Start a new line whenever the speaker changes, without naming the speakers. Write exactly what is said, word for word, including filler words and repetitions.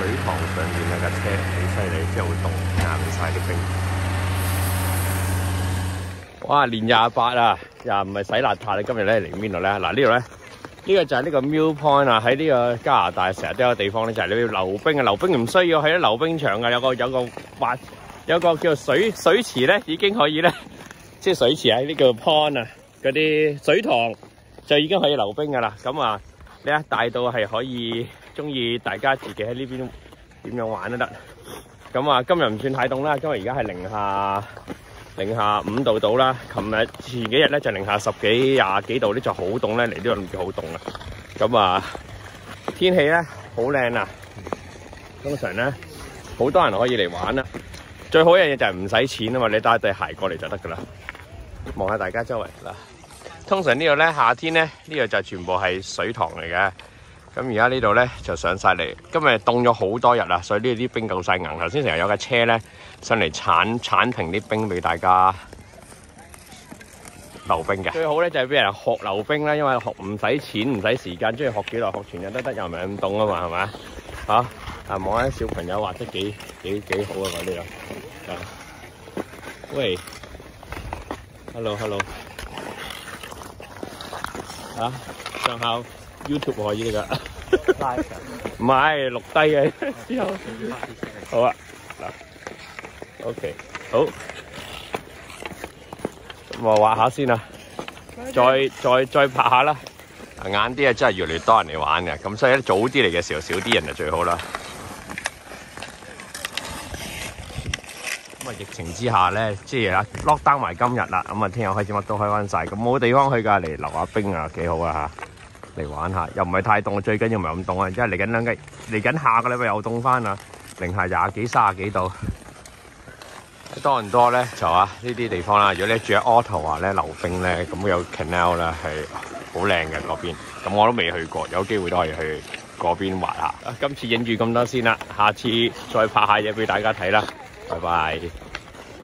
塘上面有架車，好犀利，真係會凍硬晒啲冰。哇！年廿八啊，又唔係洗邋遢。你今日咧嚟邊度咧？嗱，呢度咧，呢個就係呢個 Mill Point 啊。喺呢個加拿大成日都有地方咧，就係你要溜冰啊。溜冰唔需要喺溜冰場啊，有個有個滑，有個叫做水水池咧，已經可以咧，即係水池喺呢個 pond 啊，嗰啲水塘就已經可以溜冰噶啦。咁啊，你一大到係可以中意大家自己喺呢邊點樣玩都得。咁啊，今日唔算太凍啦，因為而家係零下。零下五度到啦，琴日前幾日咧就零下十幾廿幾度，呢就好凍咧，嚟呢度唔知好凍啊。咁啊，天氣咧好靚啊，通常咧好多人可以嚟玩啦。最好一樣嘢就係唔使錢啊嘛，你帶對鞋過嚟就得噶啦。望下大家周圍啦，通常呢度咧夏天咧呢度就全部係水塘嚟嘅。咁而家呢度咧就上晒嚟，今日凍咗好多日啦，所以呢度啲冰夠晒硬。頭先成日有架車咧上嚟鏟鏟平啲冰俾大家溜冰嘅。最好咧就係俾人學溜冰啦，因為學唔使錢唔使時間，中意學幾耐學全日都得，又唔係咁凍啊嘛，係咪？嚇啊！望下啲小朋友畫得幾幾幾好啊！呢度啊，喂 ，hello hello， 啊，上校 YouTube 可以㗎。唔係錄低嘅之後，好啊嗱 ，OK 好，我畫下先啦，再再再拍下啦。晏啲啊，真係越嚟越多人嚟玩嘅，咁所以早啲嚟嘅時候少啲人就最好啦。咁啊，疫情之下咧，即係啊 lock down 埋今日啦，咁啊聽日開始乜都開翻晒，咁冇地方去㗎，嚟溜下冰啊，幾好啊嚇！嚟玩下，又唔係太凍，最緊要唔係咁凍啊！即係嚟緊兩日，嚟緊下個禮拜又凍翻啦，零下廿幾、卅幾度。多倫多咧就啊呢啲地方啦，如果你住喺 Ottawa 咧溜冰咧，咁有 canal 啦，係好靚嘅嗰邊。咁我都未去過，有機會都可以去嗰邊滑下。今次影住咁多先啦，下次再拍下嘢俾大家睇啦，拜拜。